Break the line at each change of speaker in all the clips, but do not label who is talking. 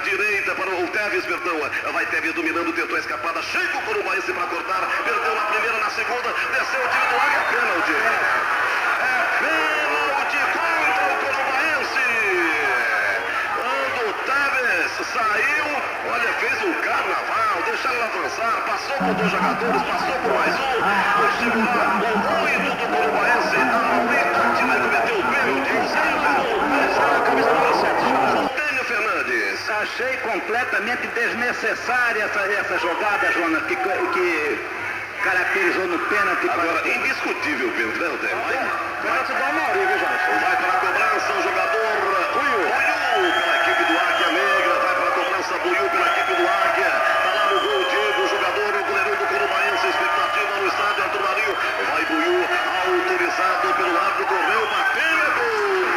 direita para o Teves, perdão. Vai Teves dominando, tentou a escapada. Chega o Corumbaense para cortar. Perdeu na primeira, na segunda. Desceu o time do Águia. Pênalti. Pênalti contra o Corumbaense. Quando o Teves saiu, olha, fez um carnaval. Deixaram avançar. Passou por 2 jogadores, passou por mais um. Chegou lá o 8 do Corumbaense. A Mauri Tátila cometeu o pênalti.
Achei completamente desnecessária essa jogada, Jonas, que caracterizou no pênalti.
Agora, indiscutível o pênalti, né, Rodrigo?
Pênalti do Mauri, viu, Jonas?
Vai para a cobrança o jogador Buiu pela equipe do Águia Negra. Vai para a cobrança Buiu pela equipe do Águia. Está lá no gol Diego, o jogador, o goleiro do Corumbaense. Expectativa no estádio Arthur Marinho. Vai Buiu, autorizado pelo árbitro, correu, bateu, é gol!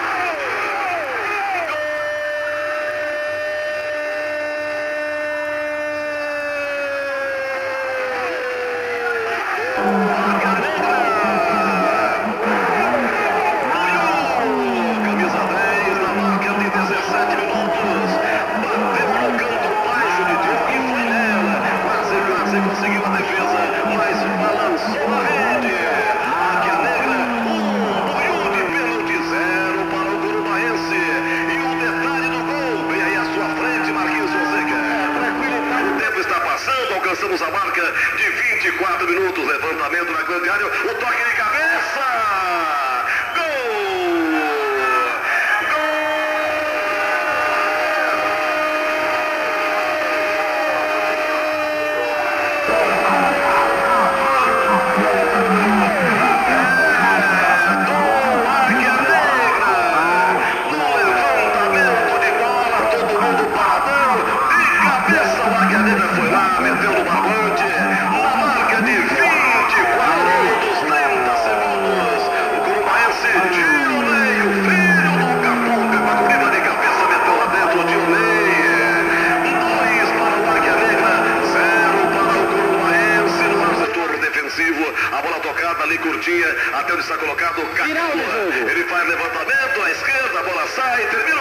Alcançamos a marca de 24 minutos. Levantamento na grande área. O toque de cabeça. Gol! A bola tocada ali curtinha, até onde está colocado o Cacau. Ele faz levantamento à esquerda, a bola sai, termina.